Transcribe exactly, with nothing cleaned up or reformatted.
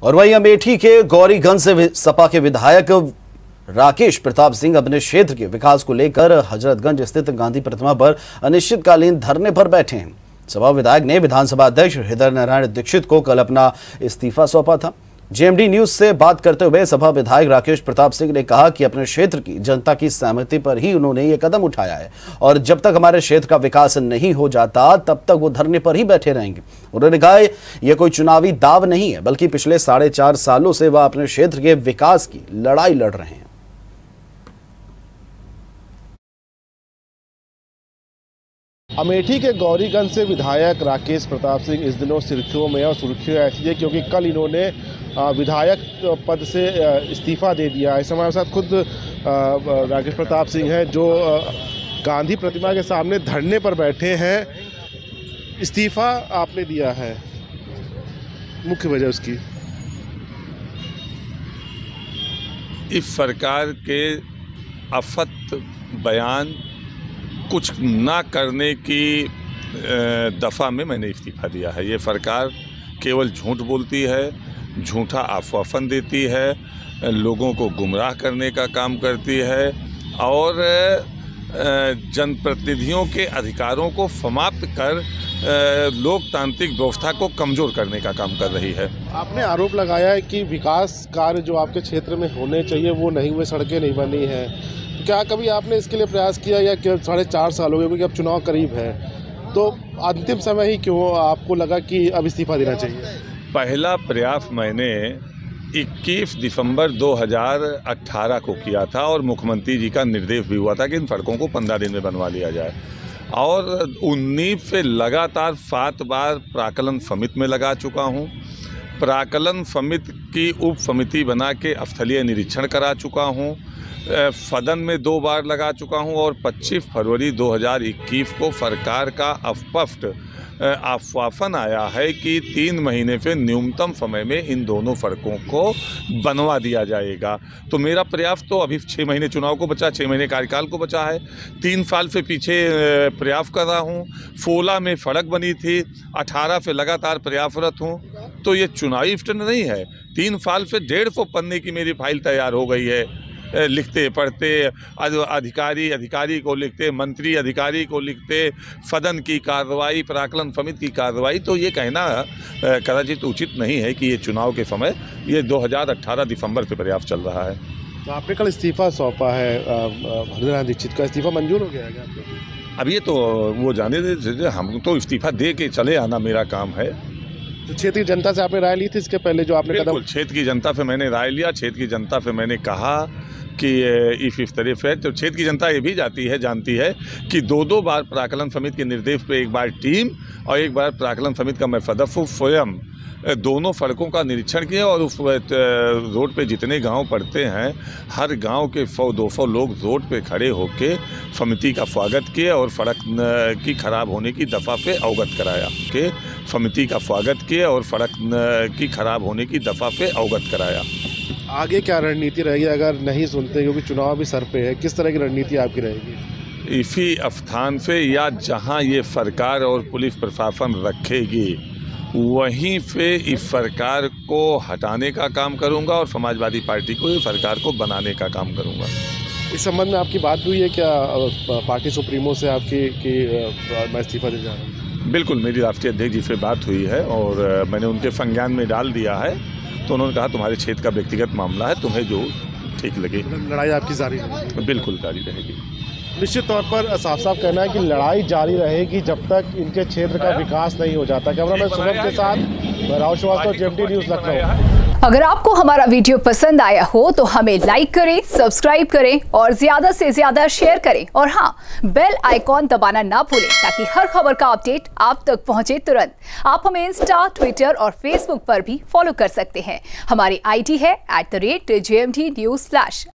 और वहीं अमेठी के गौरीगंज से सपा के विधायक राकेश प्रताप सिंह अपने क्षेत्र के विकास को लेकर हजरतगंज स्थित गांधी प्रतिमा पर अनिश्चितकालीन धरने पर बैठे हैं। सपा विधायक ने विधानसभा अध्यक्ष हृदय नारायण दीक्षित को कल अपना इस्तीफा सौंपा था। जेएमडी न्यूज से बात करते हुए सपा विधायक राकेश प्रताप सिंह ने कहा कि अपने क्षेत्र की जनता की सहमति पर ही उन्होंने ये कदम उठाया है और जब तक हमारे क्षेत्र का विकास नहीं हो जाता तब तक वो धरने पर ही बैठे रहेंगे। उन्होंने कहा यह कोई चुनावी दाव नहीं है, बल्कि पिछले साढ़े चार सालों से वह अपने क्षेत्र के विकास की लड़ाई लड़ रहे हैं। अमेठी के गौरीगंज से विधायक राकेश प्रताप सिंह इस दिनों सुर्खियों में, और सुर्खियों ऐसी है क्योंकि कल इन्होंने विधायक पद से इस्तीफा दे दिया। इस समय हमारे साथ खुद राकेश प्रताप सिंह हैं जो गांधी प्रतिमा के सामने धरने पर बैठे हैं। इस्तीफा आपने दिया है, मुख्य वजह उसकी? इस सरकार के आफत बयान कुछ ना करने की दफ़ा में मैंने इस्तीफा दिया है। ये सरकार केवल झूठ बोलती है, झूठा आश्वासन देती है, लोगों को गुमराह करने का काम करती है और जनप्रतिनिधियों के अधिकारों को समाप्त कर लोकतांत्रिक व्यवस्था को कमज़ोर करने का काम कर रही है। आपने आरोप लगाया है कि विकास कार्य जो आपके क्षेत्र में होने चाहिए वो नहीं हुए, सड़कें नहीं बनी हैं। क्या कभी आपने इसके लिए प्रयास किया, या साढ़े चार साल हो गए क्योंकि अब चुनाव करीब है, तो अंतिम समय ही क्यों आपको लगा कि अब इस्तीफा देना चाहिए? पहला प्रयास मैंने इक्कीस दिसंबर दो हज़ार अठारह को किया था और मुख्यमंत्री जी का निर्देश भी हुआ था कि इन सड़कों को पंद्रह दिन में बनवा लिया जाए, और उन्नीस से लगातार सात बार प्राकलन समिति में लगा चुका हूँ। प्राकलन समिति की उप समिति बना के स्थलीय निरीक्षण करा चुका हूँ, सदन में दो बार लगा चुका हूं और पच्चीस फरवरी दो हज़ार इक्कीस को सरकार का स्पष्ट आश्वासन आया है कि तीन महीने से न्यूनतम समय में इन दोनों सड़कों को बनवा दिया जाएगा। तो मेरा प्रयास तो अभी छः महीने चुनाव को बचा, छः महीने कार्यकाल को बचा है। तीन साल से पीछे प्रयास कर रहा हूँ। सोलह में सड़क बनी थी, अठारह से लगातार प्रयासरत हूँ। तो ये चुनावी स्टैंड नहीं है। तीन साल से डेढ़ सौ पन्ने की मेरी फाइल तैयार हो गई है, लिखते पढ़ते, अधिकारी अधिकारी को लिखते, मंत्री अधिकारी को लिखते, सदन की कार्रवाई, प्राकलन समिति की कार्रवाई। तो ये कहना कदाचित उचित नहीं है कि ये चुनाव के समय, ये दो हज़ार अठारह दिसंबर से प्रयास चल रहा है। तो आपने कल इस्तीफा सौंपा है, हृदय नारायण दीक्षित का इस्तीफा मंजूर हो गया है क्या? अब ये तो वो जाने दे, हम तो इस्तीफा दे के चले आना मेरा काम है। तो क्षेत्र की जनता से आपने राय ली थी इसके पहले जो आपने कदम? क्षेत्र की जनता से मैंने राय लिया। क्षेत्र की जनता से मैंने कहा कि इस इस तरह से, तो क्षेत्र की जनता ये भी जाती है जानती है कि दो दो बार प्राकलन समिति के निर्देश पे एक बार टीम और एक बार प्राकलन समिति का मैं सदस्य स्वयं दोनों सड़कों का निरीक्षण किया, और उस रोड पे जितने गांव पड़ते हैं हर गांव के सौ दो सौ लोग रोड पे खड़े होके समिति का स्वागत किए और सड़क की खराब होने की दफ़ा पे अवगत कराया के समिति का स्वागत किए और सड़क की खराब होने की दफ़ा पे अवगत कराया। आगे क्या रणनीति रहेगी अगर नहीं सुनते, क्योंकि चुनाव भी सर पे है? किस तरह की रणनीति आपकी रहेगी? इसी स्थान से या जहां ये सरकार और पुलिस प्रशासन रखेगी वहीं पे इस सरकार को हटाने का काम करूंगा और समाजवादी पार्टी को इस सरकार को बनाने का काम करूंगा। इस संबंध में आपकी बात हुई है क्या पार्टी सुप्रीमो से आपकी कि मैं इस्तीफा दे जा रहा हूँ? बिल्कुल, मेरी राष्ट्रीय अध्यक्ष जी से बात हुई है और मैंने उनके संज्ञान में डाल दिया है। तो उन्होंने कहा तुम्हारे क्षेत्र का व्यक्तिगत मामला है, तुम्हें जो ठीक लगे। लड़ाई आपकी जारी रहेगी? बिल्कुल जारी रहेगी। निश्चित तौर पर साफ साफ कहना है कि लड़ाई जारी रहेगी जब तक इनके क्षेत्र का विकास नहीं हो जाता। कैमरामैन शुभम के साथ राहुल श्रीवास्तव, जेएमडी न्यूज़, लखनऊ। अगर आपको हमारा वीडियो पसंद आया हो तो हमें लाइक करें, सब्सक्राइब करें और ज्यादा से ज्यादा शेयर करें, और हाँ, बेल आइकॉन दबाना ना भूलें ताकि हर खबर का अपडेट आप तक पहुंचे तुरंत। आप हमें इंस्टा, ट्विटर और फेसबुक पर भी फॉलो कर सकते हैं। हमारी आईडी है at the rate JMD news flash.